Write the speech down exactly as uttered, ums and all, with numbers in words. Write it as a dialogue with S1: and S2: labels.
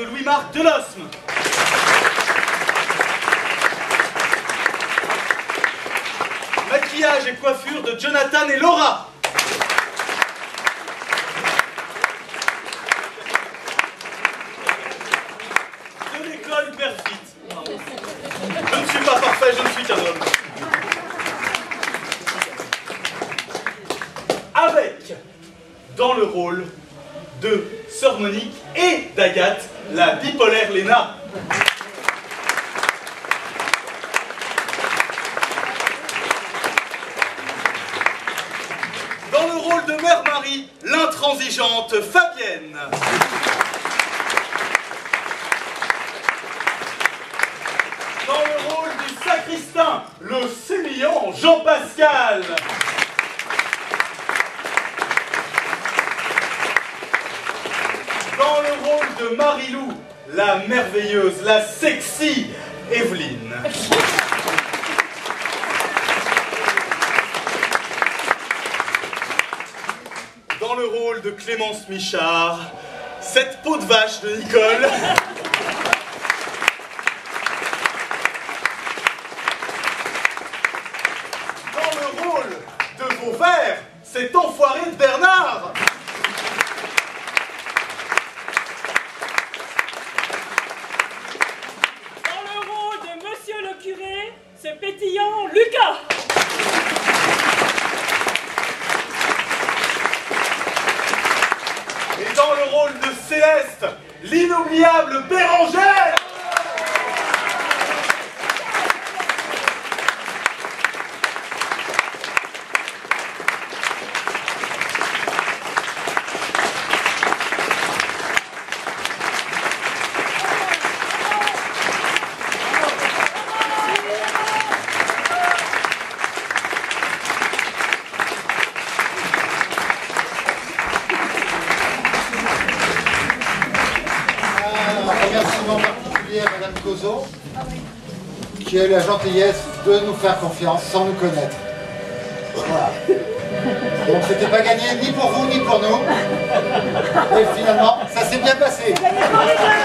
S1: Louis-Marc Delosme. Maquillage et coiffure de Jonathan et Laura. De l'école Perfit. Je ne suis pas parfait, je ne suis qu'un homme. Avec, dans le rôle de Sœur Monique et d'Agathe, la bipolaire Léna. Dans le rôle de Mère Marie, l'intransigeante Fabienne. Dans le rôle du sacristain, le sémillant Jean-Pascal. Dans le rôle de Marie-Lou, la merveilleuse, la sexy Evelyne. Dans le rôle de Clémence Michard, cette peau de vache de Nicole. Dans le rôle de Vauvert, cet enfoiré de Bernard.
S2: Ce pétillant Lucas.
S1: Et dans le rôle de Céleste, l'inoubliable Bérangère.
S3: Madame Cozo, qui a eu la gentillesse de nous faire confiance sans nous connaître. Voilà. Donc c'était pas gagné ni pour vous ni pour nous. Et finalement, ça s'est bien passé.